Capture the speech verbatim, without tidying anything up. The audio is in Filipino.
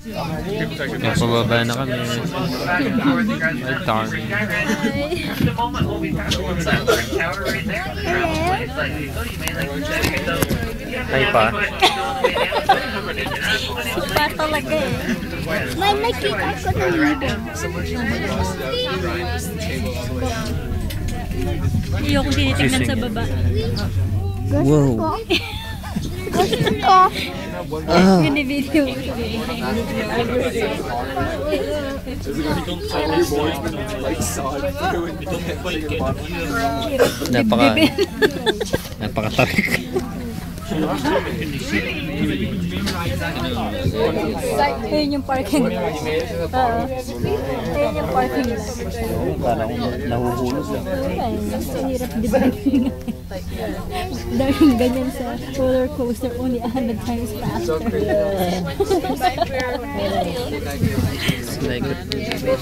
Napababa na kami. Ay, darn. Ay pa. Sipa talaga eh. May makikita ko na libon. Hindi ako tinitignan sa baba. Wow. Gusto ko. Ah. Binibideo. Napaka napakatarik. Ayun yung parking. Oo. Ayun yung parking. Parang nahuhulog lang. Ang hirap di ba? Dahil ganyan sa roller coaster only a hundred times faster. Like